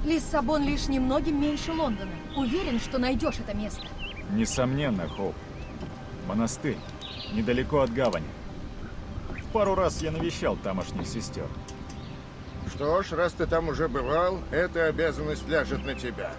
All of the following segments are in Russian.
Лиссабон лишь немногим меньше Лондона. Уверен, что найдешь это место. Несомненно, Хоуп. Монастырь. Недалеко от гавани. Пару раз я навещал тамошних сестер. Что ж, раз ты там уже бывал, эта обязанность ляжет на тебя.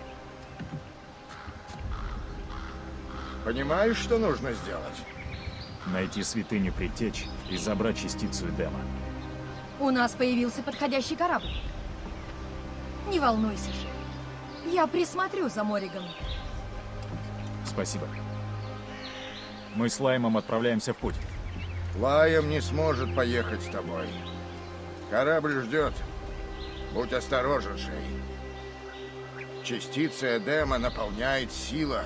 Понимаешь, что нужно сделать? Найти святыню Предтеч и забрать частицу Эдема. У нас появился подходящий корабль. Не волнуйся, Шей. Я присмотрю за Морриганом. Спасибо. Мы с Лаймом отправляемся в путь. Лайм не сможет поехать с тобой. Корабль ждет. Будь осторожен, Шей. Частица Эдема наполняет сила.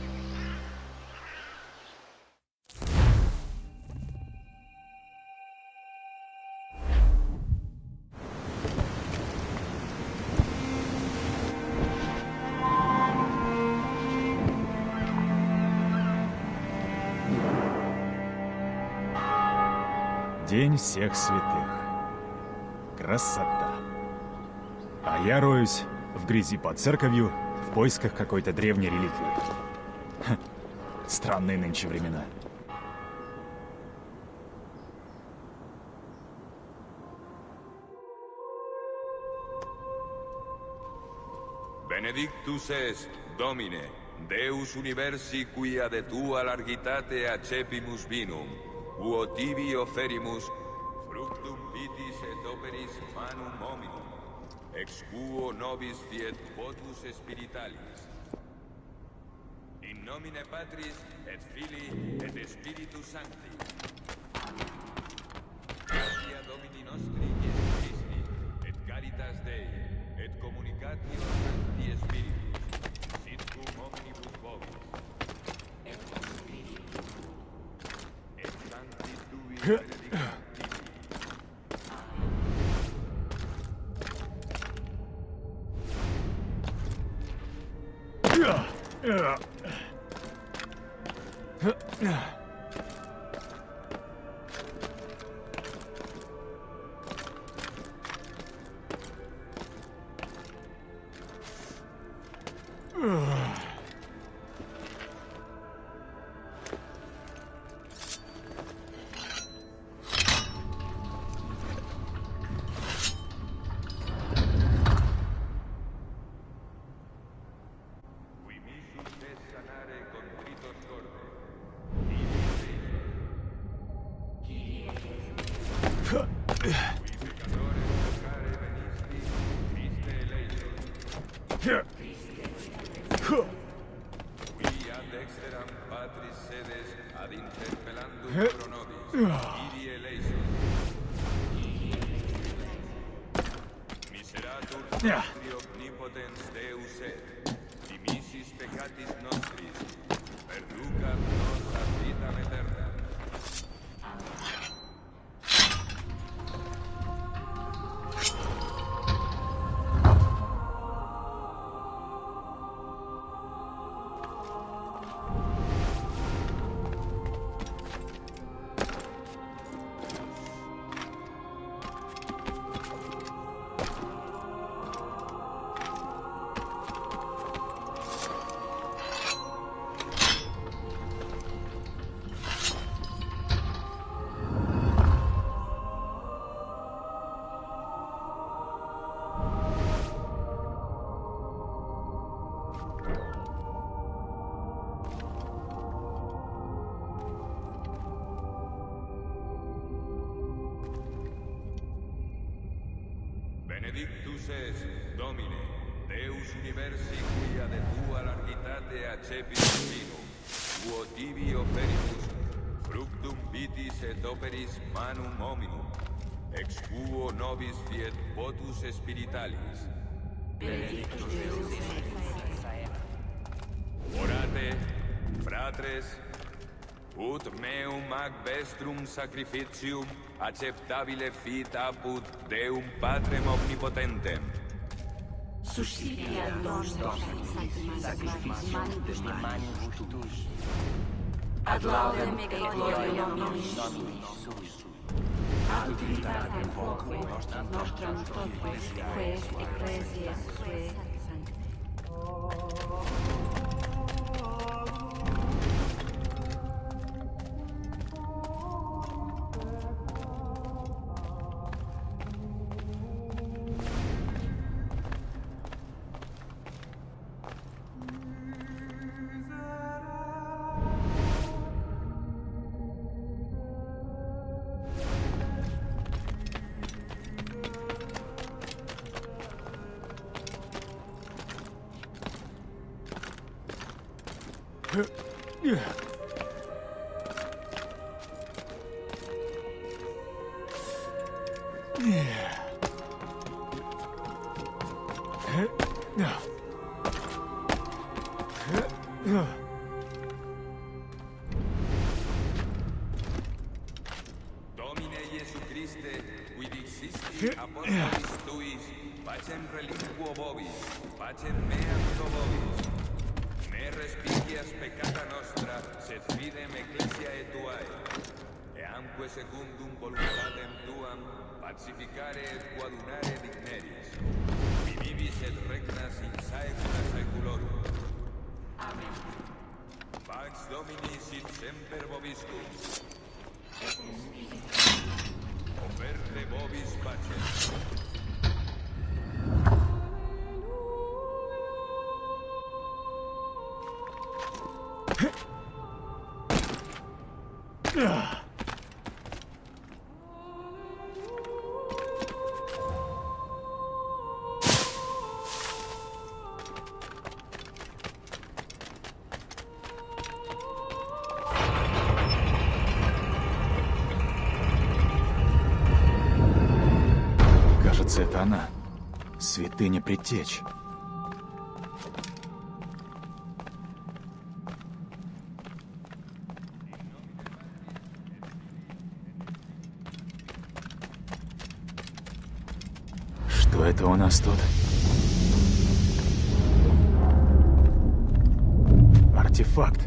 День всех святых. Красота. А я роюсь в грязи под церковью в поисках какой-то древней реликвии. Ха, странные нынче времена. Benedictus est, Domine, Deus universi quia de tua largitate accepimus vinum, uo tibi offerimus fructum vitis et operis manum hominum, ex quo nobis fiet votus spiritualis. In nomine Patris et Filii et Spiritus Sancti. Gratia Domini nostri Iesu Christi, et caritas Dei, et communicatio Sancti Spiritus, sit cum omnibus vobis. Et Sancti Tui benedicti. Benedictus est, Domine, Deus universi quia de tua largitate accepimus vinum, uo tibi offerimus fructum vitis et operis manum hominum, ex quo nobis fiet votus spiritualis. Benedictus Deus Orate, fratres, ut meum ac vestrum sacrificium acceptabile fit apud Deum Patrem omnipotentem. Suscipia nos sacrificium de manibus tuus. Ad laudem et gloriam nominis suis. ad utilitatem quoque nostram toque que ecclesiae sue sancti. Domine Iesu Christe, qui dixisti apostolis tuis, pacem reliquo vobis, pacem meam pro vobis. Ne respicias peccata nostra, sed fidem ecclesiae tuae. Eamque secundum voluntatem tuam, pacificare et coadunare digneris. Vivibis et regnas in saecula saeculorum. Amen. Pax Domini sit semper vobiscum. Oferte vobis pacem. Кажется, это она. Святыня Предтеч. Что это у нас тут? Артефакт.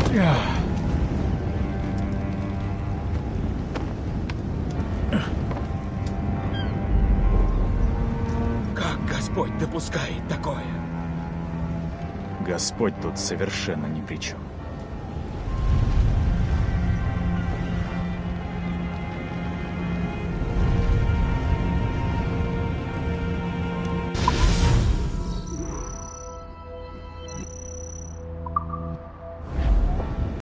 Как Господь допускает такое? Господь тут совершенно ни при чем.